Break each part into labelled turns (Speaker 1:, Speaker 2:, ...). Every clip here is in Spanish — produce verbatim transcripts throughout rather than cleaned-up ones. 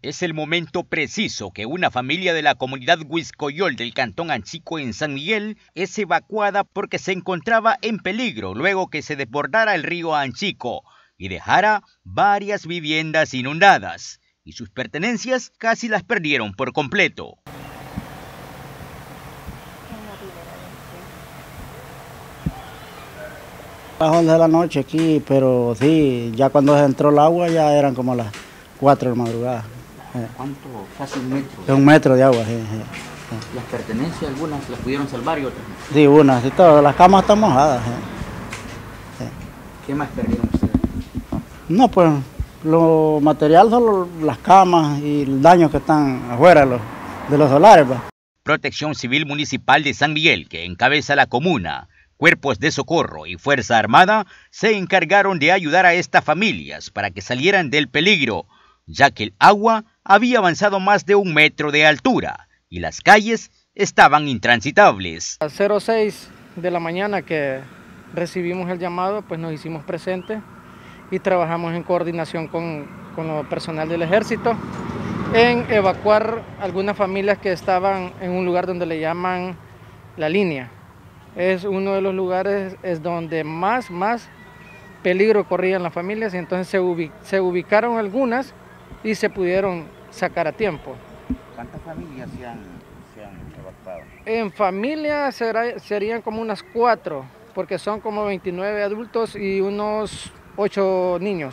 Speaker 1: Es el momento preciso que una familia de la comunidad Huiscoyol del cantón Anchico en San Miguel es evacuada porque se encontraba en peligro luego que se desbordara el río Anchico y dejara varias viviendas inundadas y sus pertenencias casi las perdieron por completo.
Speaker 2: Las once de la noche aquí, pero sí, ya cuando entró el agua ya eran como las cuatro de la madrugada.
Speaker 3: ¿Cuánto? Casi un metro.
Speaker 2: Un metro de agua, sí, sí, sí.
Speaker 3: ¿Las pertenencias algunas las pudieron salvar y otras no?
Speaker 2: Sí, unas y todas, las camas están mojadas. Sí. Sí.
Speaker 3: ¿Qué más perdieron ustedes?
Speaker 2: No, pues lo material son las camas y el daño que están afuera los, de los solares. Pues.
Speaker 1: Protección Civil Municipal de San Miguel, que encabeza la comuna, Cuerpos de Socorro y Fuerza Armada se encargaron de ayudar a estas familias para que salieran del peligro, ya que el agua había avanzado más de un metro de altura y las calles estaban intransitables.
Speaker 4: A cero seis de la mañana que recibimos el llamado, pues nos hicimos presentes y trabajamos en coordinación con, con el personal del ejército en evacuar algunas familias que estaban en un lugar donde le llaman La Línea. Es uno de los lugares es donde más, más peligro corrían las familias, y entonces se, ubic se ubicaron algunas y se pudieron sacar a tiempo.
Speaker 3: ¿Cuántas familias se han, se han evacuado?
Speaker 4: En familia será, serían como unas cuatro, porque son como veintinueve adultos y unos ocho niños.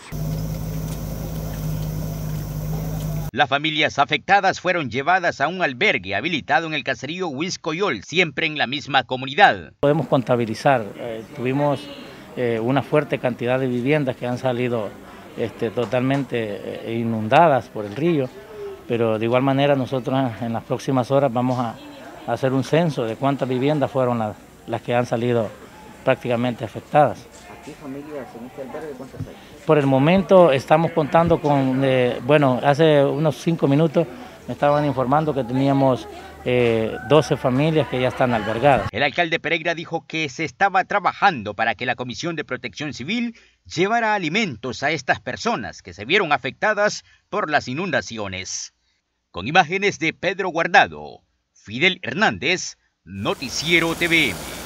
Speaker 1: Las familias afectadas fueron llevadas a un albergue habilitado en el caserío Huiscoyol, siempre en la misma comunidad.
Speaker 5: Podemos contabilizar, eh, tuvimos eh, una fuerte cantidad de viviendas que han salido este, totalmente eh, inundadas por el río, pero de igual manera nosotros en las próximas horas vamos a, a hacer un censo de cuántas viviendas fueron las, las que han salido prácticamente afectadas.
Speaker 3: ¿Aquí familias en este albergue cuántas hay?
Speaker 5: Por el momento estamos contando con, eh, bueno, hace unos cinco minutos me estaban informando que teníamos eh, doce familias que ya están albergadas.
Speaker 1: El alcalde Pereira dijo que se estaba trabajando para que la Comisión de Protección Civil llevara alimentos a estas personas que se vieron afectadas por las inundaciones. Con imágenes de Pedro Guardado, Fidel Hernández, Noticiero T V M.